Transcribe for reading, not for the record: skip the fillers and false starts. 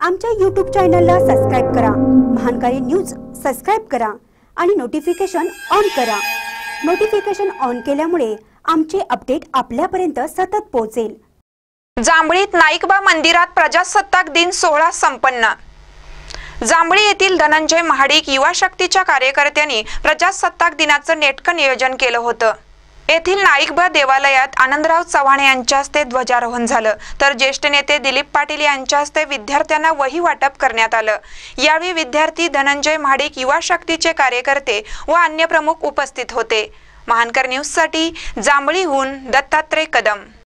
आमच्या YouTube चॅनलला subscribe करा, महानकारी न्यूज सबस्क्राइब करा आणि नोटिफिकेशन ऑन करा। नोटिफिकेशन ऑन केल्यामुळे आमचे अपडेट आपल्यापर्यंत सतत पोहोचेल। जांभळीत नाईकबा मंदिरात प्रजासत्ताक दिन सोहळा संपन्न। जांभळी येथील धनंजय महाडिक युवा शक्तीच्या कार्यकर्त्यांनी प्रजासत्ताक दिनाचं नेटकं नियोजन केलं होतं। येथील नाईकबा देवालयात आनंदराव चव्हाण यांच्या हस्ते ध्वजारोहण झालं, तर ज्येष्ठ नेते दिलीप पाटील यांच्या हस्ते विद्यार्थ्यांना वही वाटप करण्यात आलं। यावेळी विद्यार्थी, धनंजय महाडिक युवा शक्तीचे कार्यकर्ते व अन्य प्रमुख उपस्थित होते। महानकर न्यूजसाठी जांभळीहून दत्तात्रय कदम।